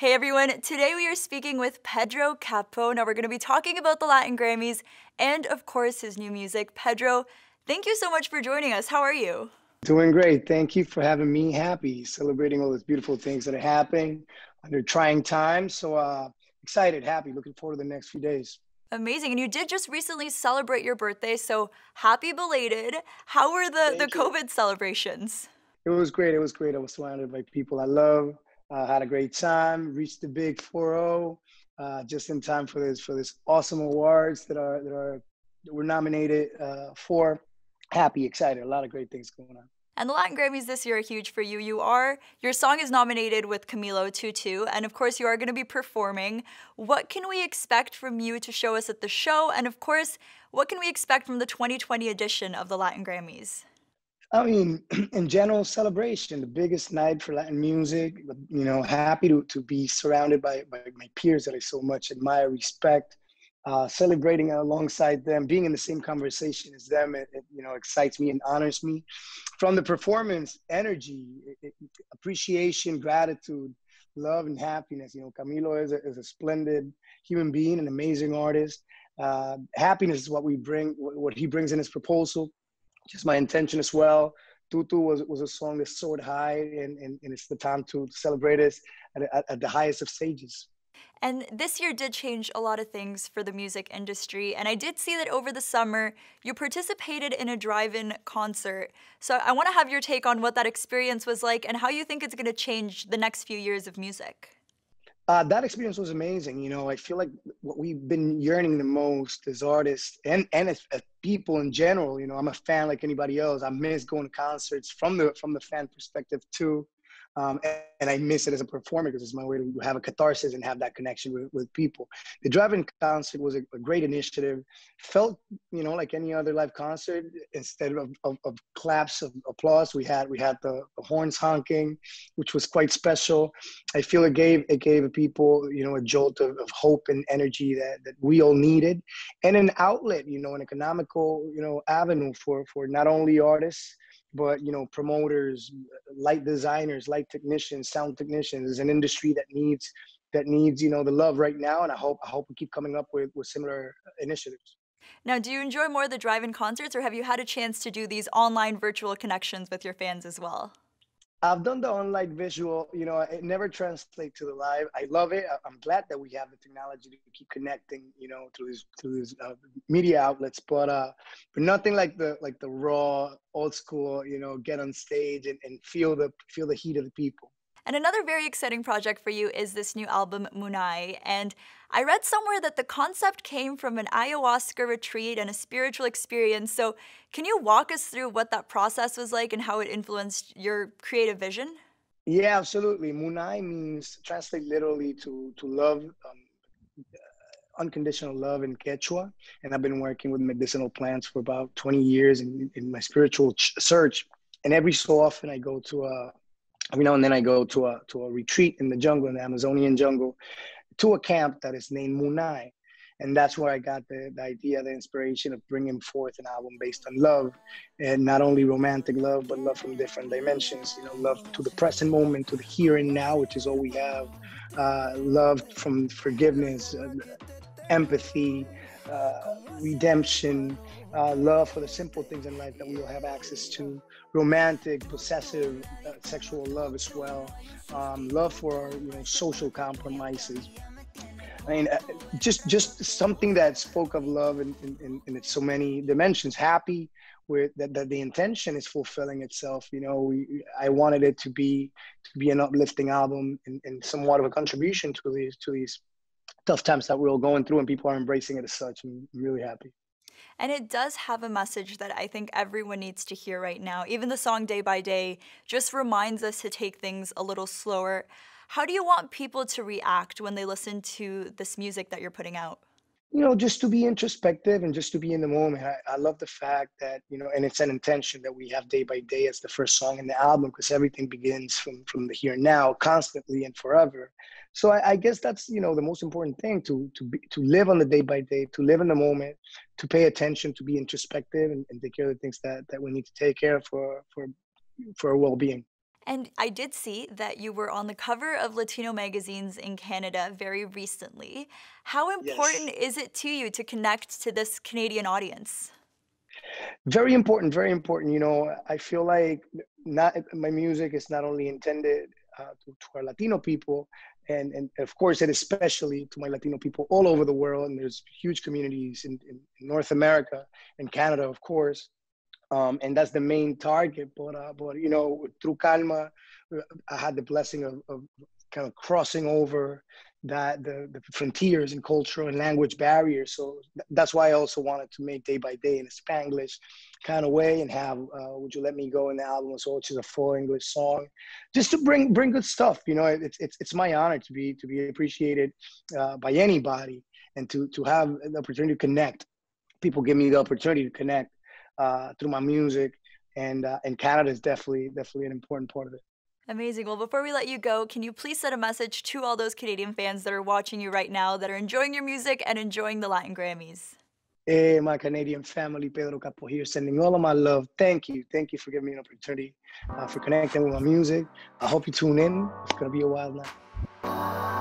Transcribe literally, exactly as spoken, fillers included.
Hey everyone, today we are speaking with Pedro Capó. Now we're going to be talking about the Latin Grammys and of course his new music. Pedro, thank you so much for joining us. How are you? Doing great. Thank you for having me. Happy celebrating all those beautiful things that are happening under trying times. So uh, excited, happy, looking forward to the next few days. Amazing. And you did just recently celebrate your birthday, so happy belated. How were the, the Thank you. COVID celebrations? It was great. It was great. I was surrounded by people I love. Uh, had a great time. Reached the big four zero uh, just in time for this for this awesome awards that are that are that we're nominated uh, for. Happy, excited. A lot of great things going on. And the Latin Grammys this year are huge for you. You are, your song is nominated with Camilo, Tutu, and of course you are going to be performing. What can we expect from you to show us at the show? And of course, what can we expect from the twenty twenty edition of the Latin Grammys? I mean, in general, celebration, the biggest night for Latin music. You know, happy to, to be surrounded by, by my peers that I so much admire, respect, uh, celebrating alongside them, being in the same conversation as them. It, it you know excites me and honors me. From the performance, energy, it, it, appreciation, gratitude, love, and happiness. You know, Camilo is a, is a splendid human being, an amazing artist. Uh, happiness is what we bring, what he brings in his proposal. Just my intention as well. Tutu was, was a song that soared high, and, and, and it's the time to celebrate us at, at, at the highest of stages. And this year did change a lot of things for the music industry. And I did see that over the summer, you participated in a drive-in concert. So I want to have your take on what that experience was like and how you think it's going to change the next few years of music. Uh, that experience was amazing. You know, I feel like what we've been yearning the most as artists and, and as, as people in general, you know, I'm a fan like anybody else. I miss going to concerts from the from the fan perspective too. Um, and, and I miss it as a performer because it's my way to have a catharsis and have that connection with, with people. The drive-in concert was a, a great initiative. Felt, you know, like any other live concert. Instead of, of, of claps of applause, we had we had the, the horns honking, which was quite special. I feel it gave it gave people, you know, a jolt of, of hope and energy that, that we all needed, and an outlet, you know, an economical, you know, avenue for for not only artists, but, you know, promoters, light designers, light technicians, sound technicians. Is an industry that needs that needs, you know, the love right now. And I hope I hope we keep coming up with, with similar initiatives. Now, do you enjoy more the drive-in concerts or have you had a chance to do these online virtual connections with your fans as well? I've done the online visual, you know, it never translates to the live. I love it. I'm glad that we have the technology to keep connecting, you know, through these through these uh, media outlets. But uh, but nothing like the like the raw, old school, you know, get on stage and, and feel the feel the heat of the people. And another very exciting project for you is this new album, Munai. And I read somewhere that the concept came from an ayahuasca retreat and a spiritual experience. So can you walk us through what that process was like and how it influenced your creative vision? Yeah, absolutely. Munai means translate literally to to love, um, unconditional love in Quechua. And I've been working with medicinal plants for about twenty years in, in my spiritual ch- search. And every so often I go to a every now and then I go to a to a retreat in the jungle, in the Amazonian jungle, to a camp that is named Munai. And that's where I got the, the idea, the inspiration of bringing forth an album based on love, and not only romantic love, but love from different dimensions. You know, love to the present moment, to the here and now, which is all we have. Uh, love from forgiveness, uh, empathy, uh, redemption, uh, love for the simple things in life that we all have access to, romantic, possessive, uh, sexual love as well, um, love for, you know, social compromises. I mean, uh, just just something that spoke of love in, in, in its so many dimensions. Happy with that, that the intention is fulfilling itself. You know, we, I wanted it to be to be an uplifting album and, and somewhat of a contribution to these to these tough times that we're all going through, and people are embracing it as such. I'm really happy. And it does have a message that I think everyone needs to hear right now. Even the song Day by Day just reminds us to take things a little slower. How do you want people to react when they listen to this music that you're putting out? You know, just to be introspective and just to be in the moment. I, I love the fact that, you know, and it's an intention that we have Day by Day as the first song in the album, because everything begins from from the here and now, constantly and forever. So I, I guess that's, you know, the most important thing, to to be, to live on the day by day, to live in the moment, to pay attention, to be introspective, and, and take care of the things that, that we need to take care of for for for our well-being. And I did see that you were on the cover of Latino magazines in Canada very recently. How Yes. important is it to you to connect to this Canadian audience? Very important, very important. You know, I feel like not my music is not only intended uh, to, to our Latino people, and and of course it especially to my Latino people all over the world. And there's huge communities in, in North America and Canada, of course. Um, and that's the main target. But, uh, but you know, through Calma, I had the blessing of, of kind of crossing over that the, the frontiers and cultural and language barriers. So th- that's why I also wanted to make Day by Day in a Spanglish kind of way and have uh, Would You Let Me Go in the album, so which is a full English song, just to bring bring good stuff. You know, it's it's it's my honor to be to be appreciated uh, by anybody, and to to have the opportunity to connect. People give me the opportunity to connect uh, through my music, and uh, and Canada is definitely definitely an important part of it. Amazing. Well, before we let you go, can you please send a message to all those Canadian fans that are watching you right now that are enjoying your music and enjoying the Latin Grammys? Hey, my Canadian family, Pedro Capó here, sending all of my love. Thank you. Thank you for giving me an opportunity uh, for connecting with my music. I hope you tune in. It's going to be a wild night.